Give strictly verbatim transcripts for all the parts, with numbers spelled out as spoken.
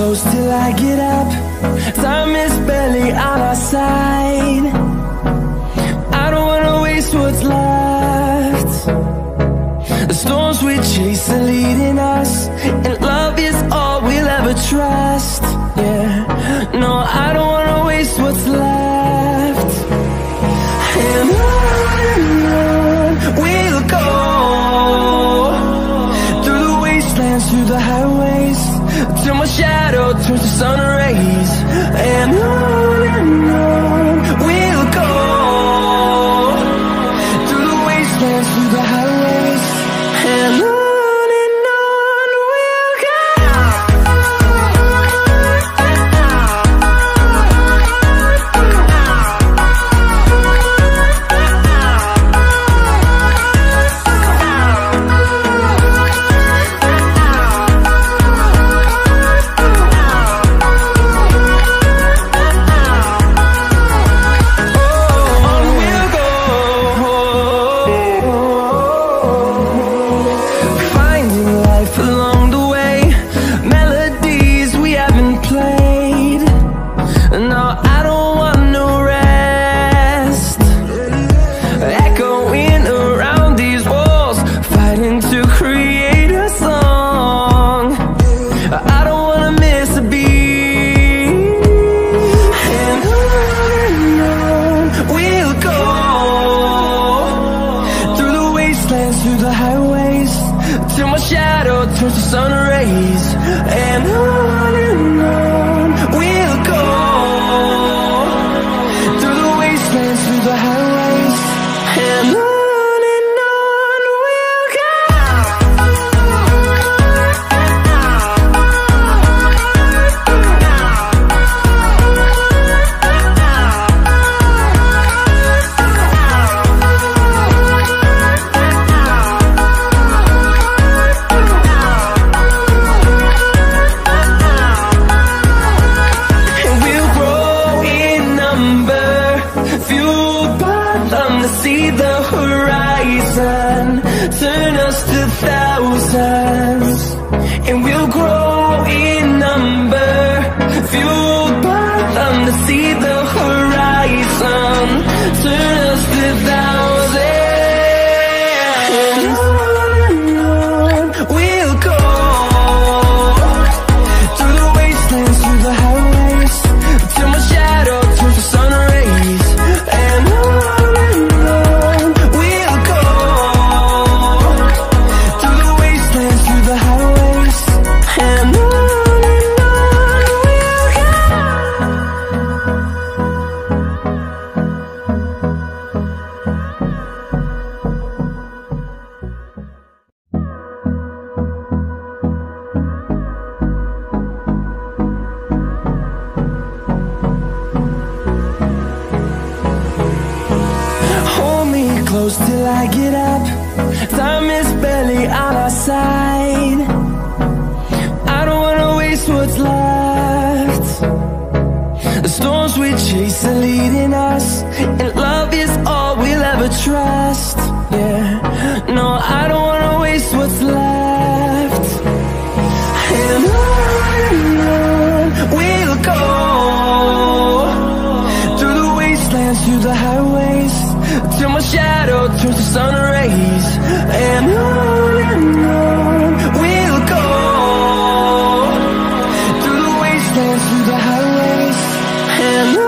close till I get up. Time is barely on our side. I don't wanna waste what's left. The storms we chase are leading us, and love is all we'll ever trust. Yeah, no, I don't wanna waste what's left. And on and on we'll go, through the wastelands, through the highways, till my shadow turns to sun rays. And on and on we'll go, through the wastelands, through the highways, and on. Through the highways, till my shadow turns to sun rays. And on and on we'll go, through the wastelands, through the highways, and on. See the horizon, turn us to thousands, and we'll grow in number, fueled by them. To see the horizon, turn us to thousands, and on and on we'll go, through the wastelands, through the highways, till my shadow turns to sun rays. And on close till I get up. Time is barely on our side. I don't wanna waste what's left. The storms we chase are leading us, and love is all we'll ever trust. Yeah, no, I don't wanna waste what's left. And on and on we'll go, through the wastelands, through the highways, till my shadow turns to sun rays. And on and on we'll go, through the wastelands, through the highways, and on.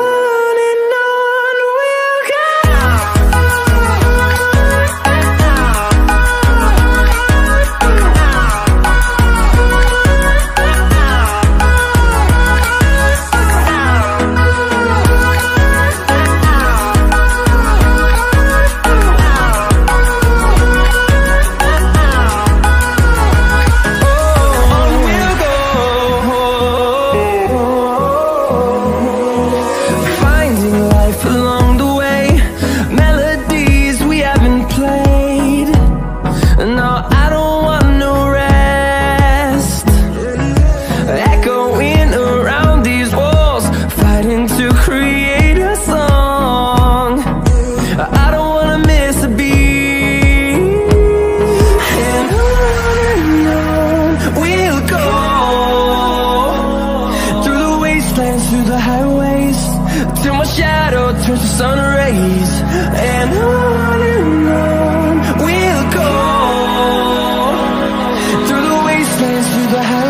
till my shadow turns to sun rays. And on and on we'll go, through the wastelands, through the highways.